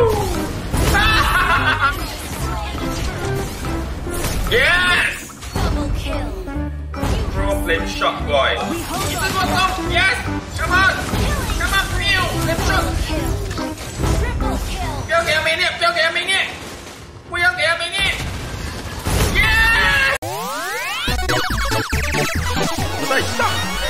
Yes! Throw flame shot, boy. It's a good one. Yes! Come on! Come on, Phil! Flame shot! 不要给他没念，不要给他没念，不要给他没念。Yes! 再上。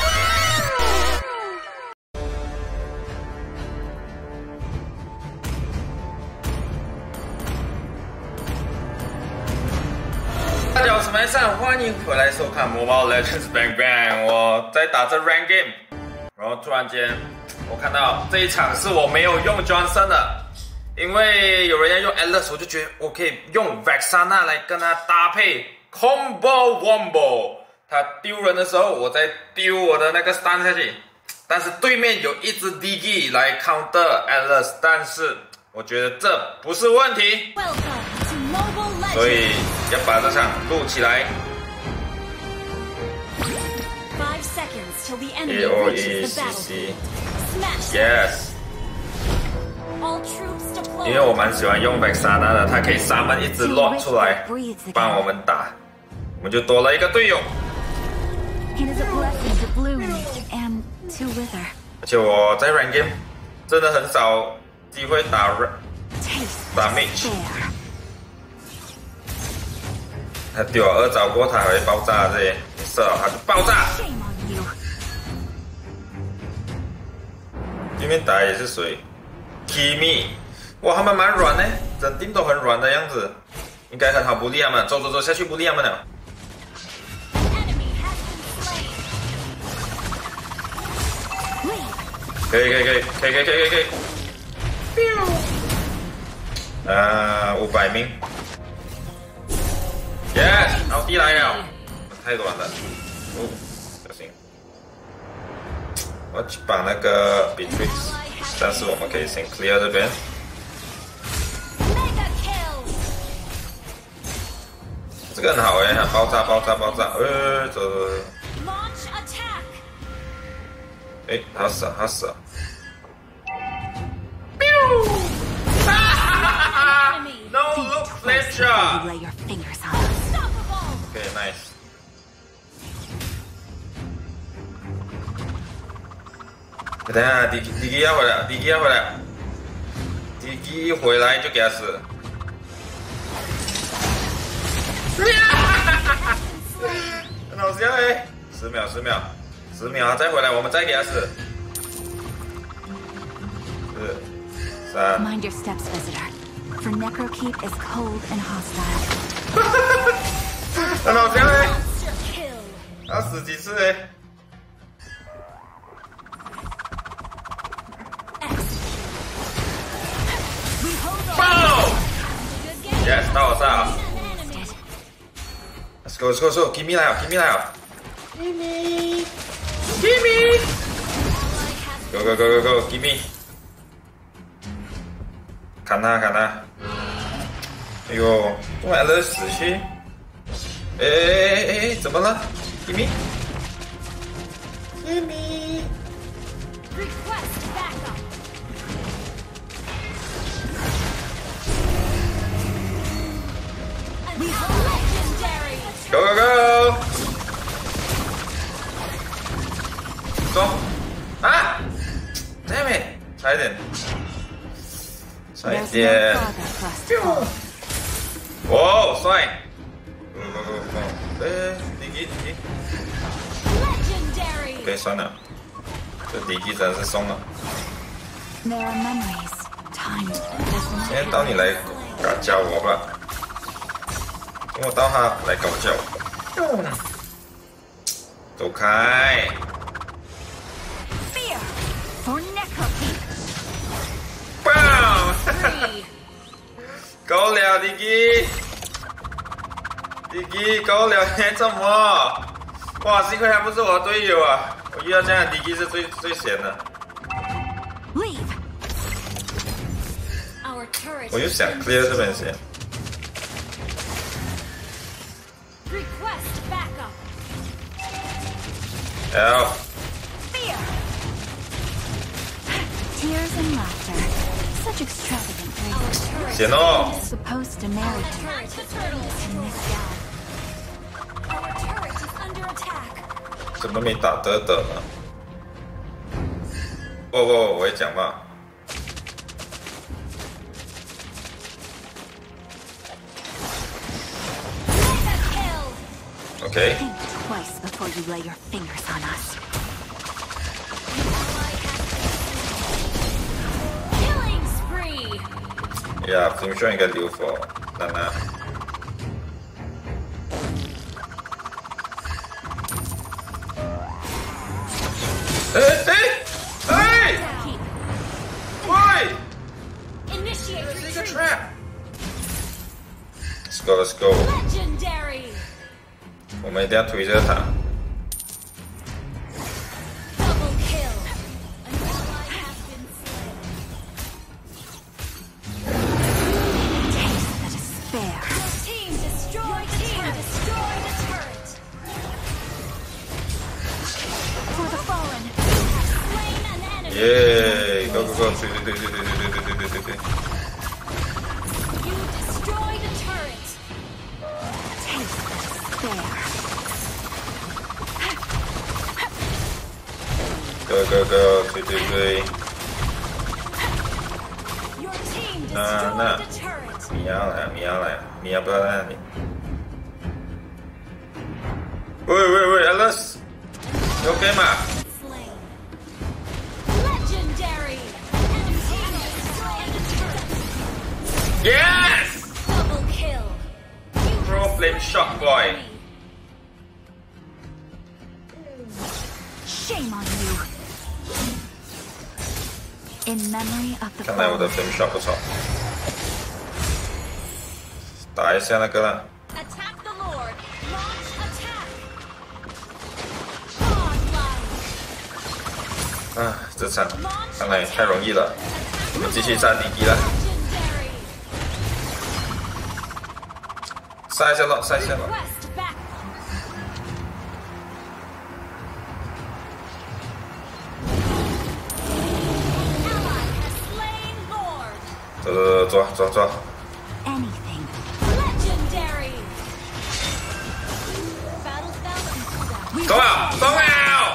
大家好，我是麦上，欢迎回来收看《Mobile Legends Bang Bang》。我在打这 Rank Game， 然后突然间我看到这一场是我没有用 Johnson 的，因为有人要用 Atlas， 我就觉得我可以用 Vexana 来跟他搭配 Combo Wombo。他丢人的时候，我再丢我的那个 stun 下去。但是对面有一只 Digi 来 counter Atlas， 但是我觉得这不是问题。所以要把这场录起来。AOE CC，Yes。因为我蛮喜欢用 Vexana 的，它可以summon一只 Lord 出来帮我们打，我们就多了一个队友。而且我在 Rank Game 真的很少机会打 Mage。他丢了2招过，他还会爆炸这些，你射了他就爆炸。对面打也是谁 ？Kimi， 哇，他们蛮软的，整队都很软的样子，应该很好bully他们。走下去bully他们了。可以。500名。Yes， 奥迪来了，太软了，小心！我去绑那个 Beatrix， 但是我们可以先 clear 这边。这个很好哎，爆炸！走！他死了！No look flame shot。Okay, nice. 等一下，迪基要回来，迪基一回来就给他死。很好笑哎！10秒，再回来，我们再给他死。4、3。 Mind your steps, visitor. For Necrokeep is cold and hostile. 很好笑哎！要死几次哎！Yes， 到我上。Let's go. Kimi 来了。Go. Kimi。砍他！哎呦，用 Atlas 死去。哎，怎么了 ？Kimi。Go！ 走！啊 ！Damn it！ 差一点。哇，帅！迪基。OK， 算了，这迪基真的是送了。现在到你来搞教我吧，因为我到他来搞教我。走开！爆！够了，迪基，够了，你怎么？哇，幸亏他不是我的队友啊！我遇到这样的迪基是最闲的。我就想 clear 这边先。Help! Tears and laughter. Such extravagant grace. 险哦！ Supposed to marry him Turret has been in destroyed. this guy. Our turret is under attack. 怎么没打得的呢？我会讲嘛。 Mega kill. OK， Think twice before you lay your fingers on us. Killing spree. 呀 ，Flame Shot 应该留 for 娜娜。哎！ Keep. 喂， Initiate 这是一个 retreat. trap。Let's go, let's go。 Legendary. 我们一定要推着他。 Double kill. An ally has been slain. Taste the despair. Team destroyed the turret. Destroyed the turret. For the fallen. Slain an enemy. 耶，go go go，对。 You destroyed a turret. Taste the despair. go go go，对。 Your team Nah, destroyed nah. the turret. 米娅来，米娅不要在那里。喂 ，Alice， 你 OK 吗？ Slain. Legendary. Enemy team destroyed a turret. Yes！ Double kill. You Pro have Flame slain Shot an Boy. enemy. Shame on you. In memory of the 看来我的 fallen. Flame Shot 不错，打一下那个了。 Attack the Lord. Launch attack. Godlike. 啊，这场看来太容易了，我们继续杀敌敌了， Legendary. 杀一下咯，杀一下咯。 Request back. Ally has slain Lord. 走， Anything. Legendary. Battle spell. 走啊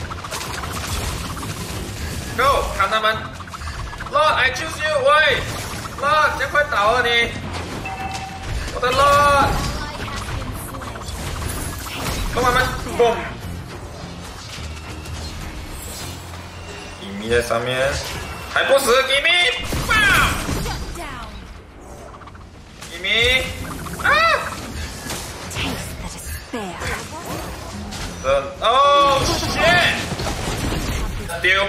！Go， 看他们。Lord，I choose you， 喂，Lord， 这样快倒了你，我的 Lord， Ally has been slain. 跟我们 boom。吉米在上面，还不死，吉米，哇！ Shut down. 吉米，啊！ Taste the despair. 哦，shit！ 丢，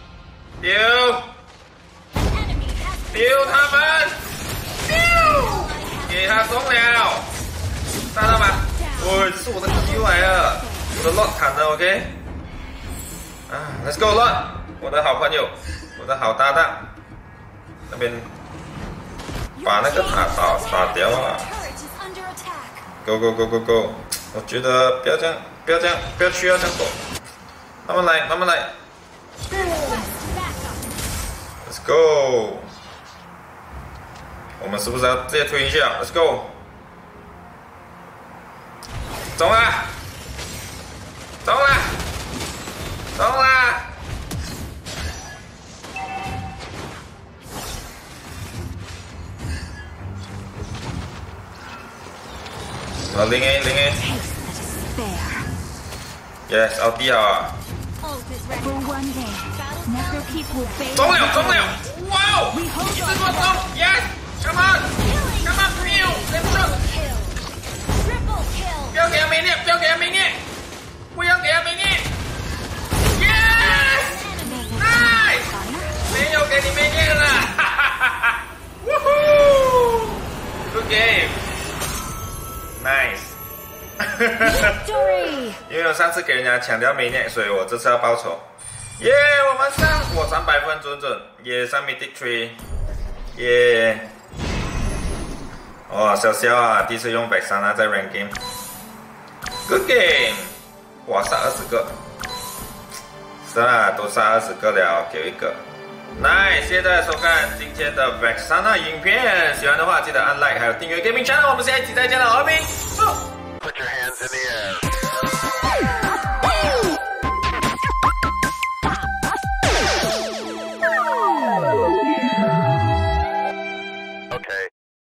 An enemy has been 丢他们，丢，给他中了，杀到吗？喂，这是我的 Q 来了，我的 Lot 砍的 OK。啊 ，Let's go Lot， 我的好朋友，我的好搭档，那边把那个塔打掉啊 turret is under attack. ！Go go go go go！ 我觉得不要这样，不要需要这样走，慢慢来。 Request backup. Let's go！ 我们是不是要直接推一下 ？Let's go！ 走啦！零 A Taste the despair. Yes， เอา低啊！ Ult is ready. For one day, Necrokeep will bathe. 中了！哇哦！一直多中 ！Yes！Come on！Come on！Let's go！ Kill. Triple kill. 不要给他没念！不要给他没念！Yes！ Nice！ 没有给你没念了！哈哈哈哈 ！Woohoo！Good game！Nice！ Victory. 因为我上次给人家抢掉没念，所以我这次要报仇。耶！我300分准，耶！上 Mythic Tree， 耶！哇，小啊，第一次用Vexana在 Rank Game。Good game！ 哇，杀20个，是啦，都杀20个了，给我一个。 Nice， 谢谢大家收看今天的 Vexana 影片，喜欢的话记得按 like， 还有订阅 Gaming Channel， 我们下一期再见了，阿明。 Put your hands in the air.